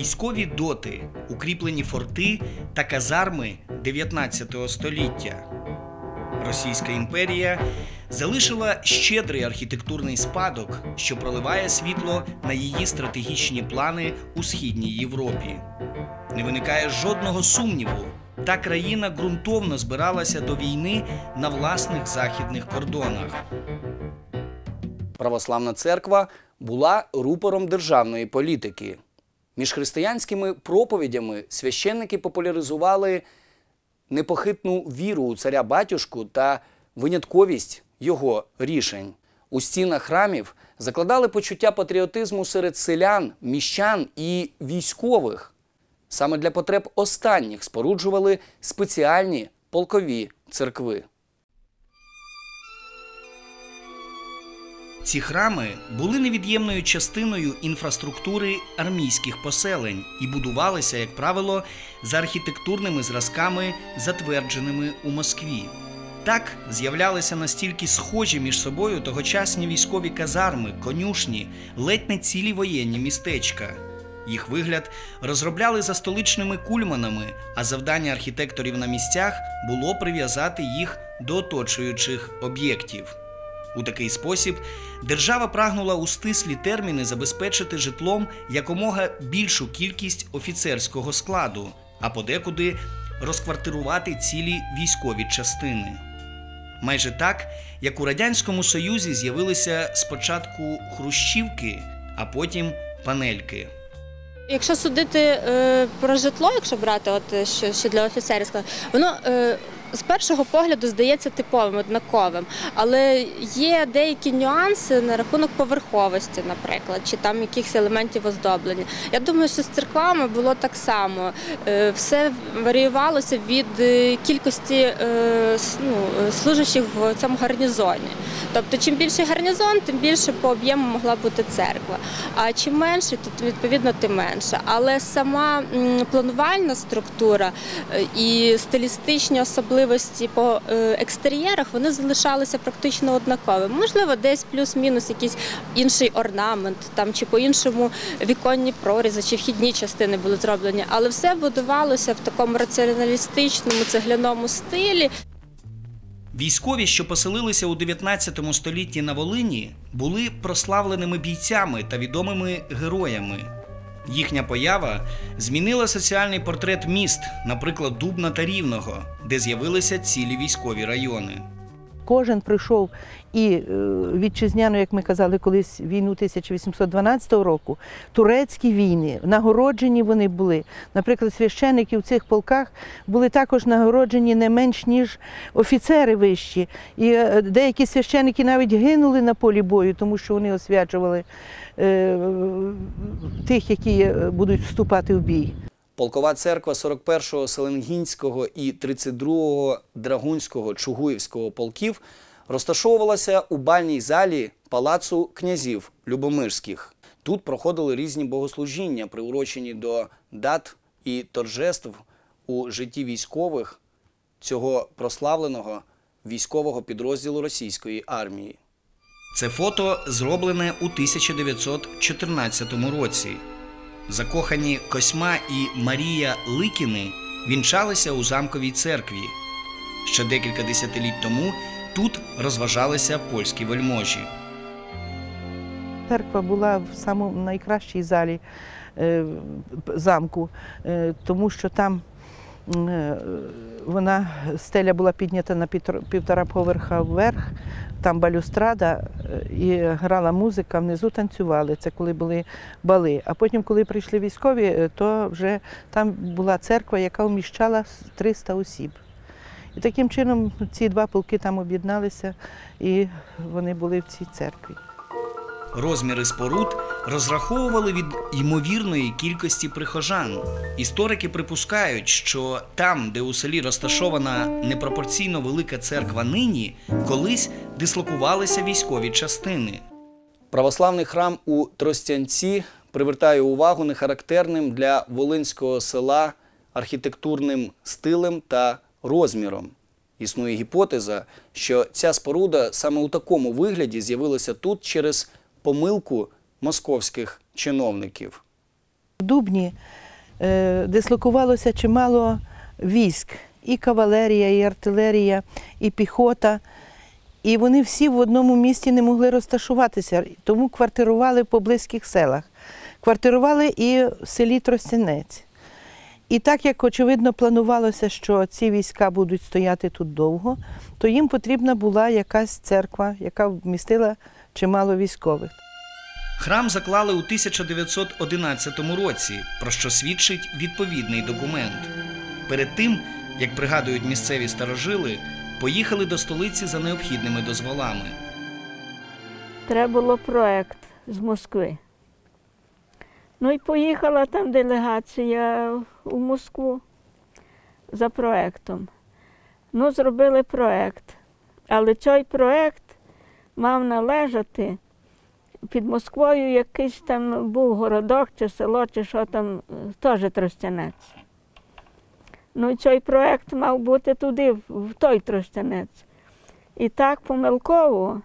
Військові доти, укріплені форти та казарми 19 століття. Російська імперія залишила щедрий архітектурний спадок, що проливає світло на її стратегічні плани у Східній Європі. Не виникає жодного сумніву, та країна ґрунтовно збиралася до війни на власних західних кордонах. Православна церква була рупором державної політики. Між християнськими проповідями священники популяризували непохитну віру у царя-батюшку та винятковість його рішень. У стінах храмів закладали почуття патріотизму серед селян, міщан і військових. Саме для потреб останніх споруджували спеціальні полкові церкви. Ці храми були невід'ємною частиною інфраструктури армійських поселень і будувалися, як правило, за архітектурними зразками, затвердженими у Москві. Так з'являлися настільки схожі між собою тогочасні військові казарми, конюшні, ледь не цілі воєнні містечка. Їх вигляд розробляли за столичними кульманами, а завдання архітекторів на місцях було прив'язати їх до оточуючих об'єктів. У такий спосіб держава прагнула у стислі терміни забезпечити житлом якомога більшу кількість офіцерського складу, а подекуди розквартирувати цілі військові частини. Майже так, як у Радянському Союзі з'явилися спочатку хрущівки, а потім панельки. Якщо судити про житло, якщо брати, що для офіцерів, воно з першого погляду здається типовим, однаковим, але є деякі нюанси на рахунок поверховості, наприклад, чи там якихось елементів оздоблення. Я думаю, що з церквами було так само. Все варіювалося від кількості служащих в цьому гарнізоні. Тобто, чим більший гарнізон, тим більше по об'єму могла бути церква. А чим менше, то відповідно тим менше. Але сама планувальна структура і стилістичні особливості по екстер'єрах, вони залишалися практично однаковими. Можливо, десь плюс-мінус якийсь інший орнамент, там, чи по-іншому віконні прорізи, чи вхідні частини були зроблені. Але все будувалося в такому раціоналістичному цегляному стилі. Військові, що поселилися у 19 столітті на Волині, були прославленими бійцями та відомими героями. Їхня поява змінила соціальний портрет міст, наприклад, Дубна та Рівного, де з'явилися цілі військові райони. Кожен пройшов і вітчизняну, як ми казали колись, війну 1812 року, турецькі війни, нагороджені вони були. Наприклад, священники в цих полках були також нагороджені не менш, ніж офіцери вищі. І деякі священики навіть гинули на полі бою, тому що вони освячували тих, які будуть вступати в бій. Полкова церква 41-го Селенгінського і 32-го Драгунського Чугуївського полків розташовувалася у бальній залі Палацу князів Любомирських. Тут проходили різні богослужіння, приурочені до дат і торжеств у житті військових цього прославленого військового підрозділу російської армії. Це фото зроблене у 1914 році. Закохані Косьма і Марія Ликіни вінчалися у замковій церкві. Ще декілька десятиліть тому тут розважалися польські вельможі. Церква була в самому найкращій залі замку, тому що там стеля була піднята на 1,5 поверха вверх, там балюстрада і грала музика, внизу танцювали, це коли були бали. А потім, коли прийшли військові, то вже там була церква, яка вміщала 300 осіб. І таким чином ці два полки там об'єдналися і вони були в цій церкві. Розміри споруд розраховували від ймовірної кількості прихожан. Історики припускають, що там, де у селі розташована непропорційно велика церква нині, колись дислокувалися військові частини. Православний храм у Тростянці привертає увагу нехарактерним для волинського села архітектурним стилем та розміром. Існує гіпотеза, що ця споруда саме у такому вигляді з'явилася тут через помилку московських чиновників. В Дубні дислокувалося чимало військ, і кавалерія, і артилерія, і піхота. І вони всі в одному місті не могли розташуватися, тому квартирували по близьких селах. Квартирували і в селі Тростянець. І так як, очевидно, планувалося, що ці війська будуть стояти тут довго, то їм потрібна була якась церква, яка вмістила чимало військових. Храм заклали у 1911 році, про що свідчить відповідний документ. Перед тим, як пригадують місцеві старожили, поїхали до столиці за необхідними дозволами. Треба було проєкт з Москви. Ну і поїхала там делегація у Москву за проєктом. Ну, зробили проєкт, але цей проєкт мав належати під Москвою якийсь там був городок чи село, чи що там, теж Тростянець. Ну і цей проєкт мав бути туди, в той Тростянець. І так помилково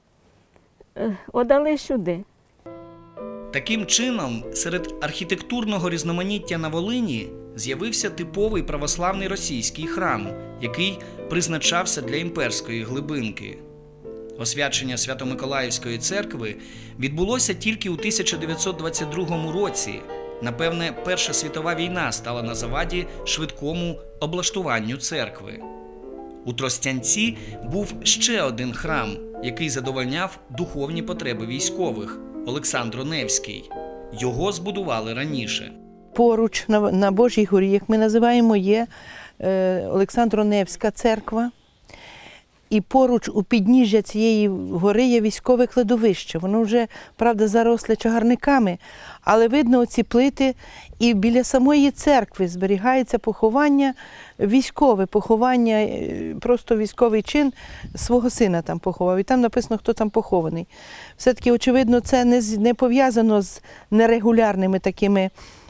отдали сюди. Таким чином, серед архітектурного різноманіття на Волині з'явився типовий православний російський храм, який призначався для імперської глибинки. Освячення Свято-Миколаївської церкви відбулося тільки у 1922 році. Напевне, Перша світова війна стала на заваді швидкому облаштуванню церкви. У Тростянці був ще один храм, який задовольняв духовні потреби військових – Олександро-Невський. Його збудували раніше. Поруч на Божій горі, як ми називаємо, є Олександро-Невська церква. І поруч у підніжжя цієї гори є військове кладовище. Воно вже, правда, заросле чагарниками, але видно оці плити. І біля самої церкви зберігається поховання військове, поховання, просто військовий чин свого сина там поховав. І там написано, хто там похований. Все-таки, очевидно, це не пов'язано з нерегулярними такими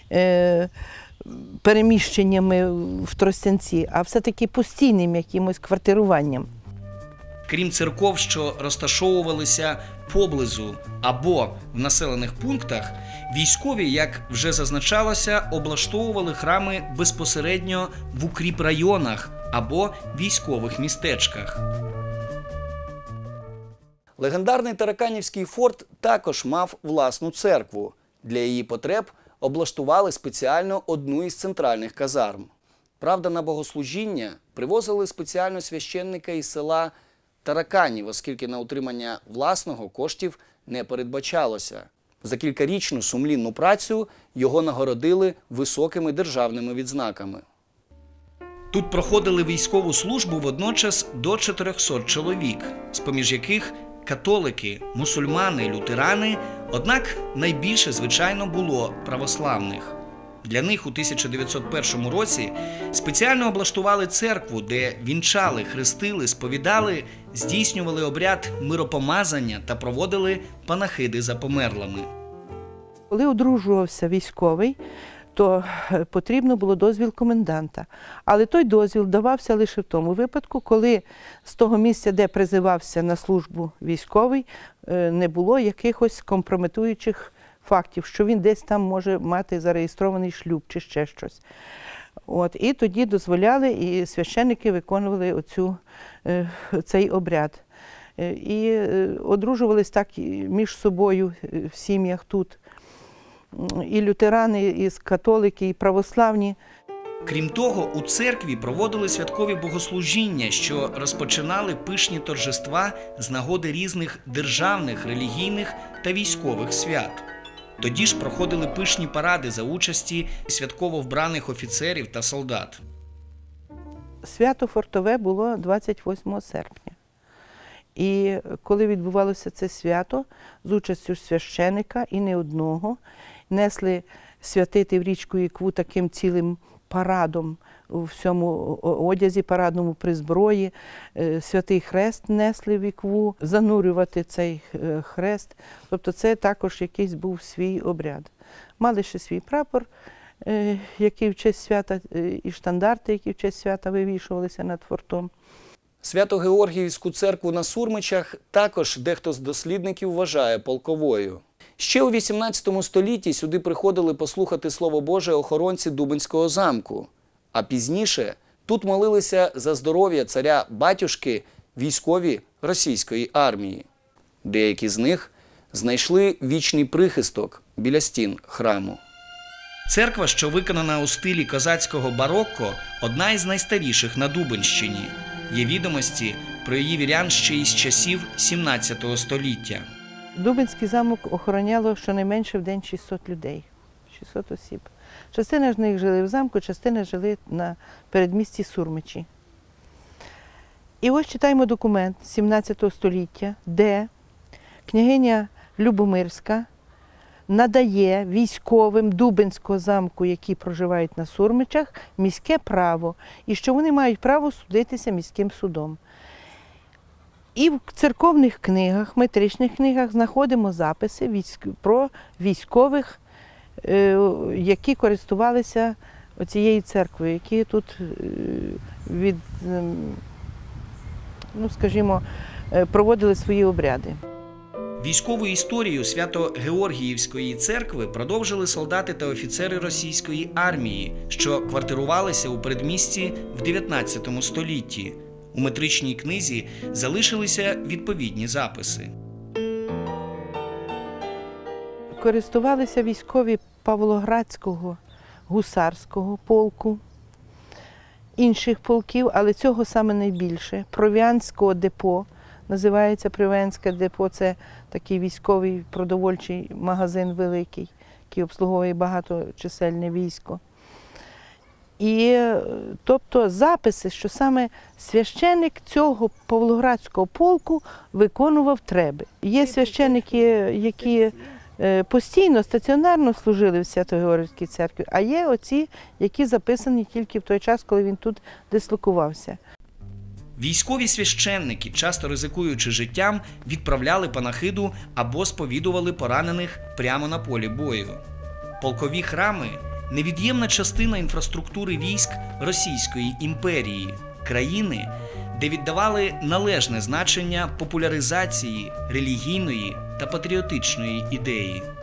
переміщеннями в Тростянці, а все-таки постійним якимось квартируванням. Крім церков, що розташовувалися поблизу або в населених пунктах, військові, як вже зазначалося, облаштовували храми безпосередньо в укріпрайонах або військових містечках. Легендарний Тараканівський форт також мав власну церкву. Для її потреб облаштували спеціально одну із центральних казарм. Правда, на богослужіння привозили спеціально священника із села Тараканів, оскільки на утримання власного коштів не передбачалося. За кількарічну сумлінну працю його нагородили високими державними відзнаками. Тут проходили військову службу водночас до 400 чоловік, з-поміж яких католики, мусульмани, лютерани, однак найбільше, звичайно, було православних. Для них у 1901 році спеціально облаштували церкву, де вінчали, хрестили, сповідали, здійснювали обряд миропомазання та проводили панахиди за померлими. Коли одружувався військовий, то потрібно було дозвіл коменданта. Але той дозвіл давався лише в тому випадку, коли з того місця, де призивався на службу військовий, не було якихось компрометуючих фактів, що він десь там може мати зареєстрований шлюб чи ще щось. І тоді дозволяли, і священники виконували цей обряд. І одружувались так між собою в сім'ях тут. І лютерани, і католики, і православні. Крім того, у церкві проводили святкові богослужіння, що розпочинали пишні торжества з нагоди різних державних, релігійних та військових свят. Тоді ж проходили пишні паради за участі святково вбраних офіцерів та солдат. Свято Фортове було 28 серпня. І коли відбувалося це свято, з участю священика і не одного, несли святити в річку Ікву таким цілим парадом у всьому одязі, парадному при зброї. Святий хрест несли в Ікву, занурювати цей хрест. Тобто це також якийсь був свій обряд. Мали ще свій прапор, який в честь свята, і штандарти, які в честь свята вивішувалися над фортом. Свято-Георгіївську церкву на Сурмичах також дехто з дослідників вважає полковою. Ще у XVIII столітті сюди приходили послухати Слово Боже охоронці Дубенського замку, а пізніше тут молилися за здоров'я царя-батюшки військові російської армії. Деякі з них знайшли вічний прихисток біля стін храму. Церква, що виконана у стилі козацького барокко, одна із найстаріших на Дубенщині. Є відомості про її вірян ще із часів XVII століття. Дубенський замок охороняло щонайменше в день 600 людей, 600 осіб. Частина з них жили в замку, частина жили на передмісті Сурмичі. І ось читаємо документ 17 століття, де княгиня Любомирська надає військовим Дубенського замку, які проживають на Сурмичах, міське право, і що вони мають право судитися міським судом. І в церковних книгах, метричних книгах знаходимо записи про військових, які користувалися цією церквою, які тут проводили свої обряди. Військову історію Свято-Георгіївської церкви продовжили солдати та офіцери російської армії, що квартирувалися у передмісті в 19 столітті. У метричній книзі залишилися відповідні записи. Користувалися військові Павлоградського гусарського полку, інших полків, але цього саме найбільше. Провіанського депо, називається Провіанське депо, це такий військовий продовольчий магазин великий, який обслуговує багаточисельне військо. І, тобто, записи, що саме священник цього Павлоградського полку виконував треби. Є священники, які постійно, стаціонарно служили в Свято-Георгіївській церкві, а є оці, які записані тільки в той час, коли він тут дислокувався. Військові священники, часто ризикуючи життям, відправляли панахиду або сповідували поранених прямо на полі бою. Полкові храми – невід'ємна частина інфраструктури військ Російської імперії, країни, де віддавали належне значення популяризації релігійної та патріотичної ідеї.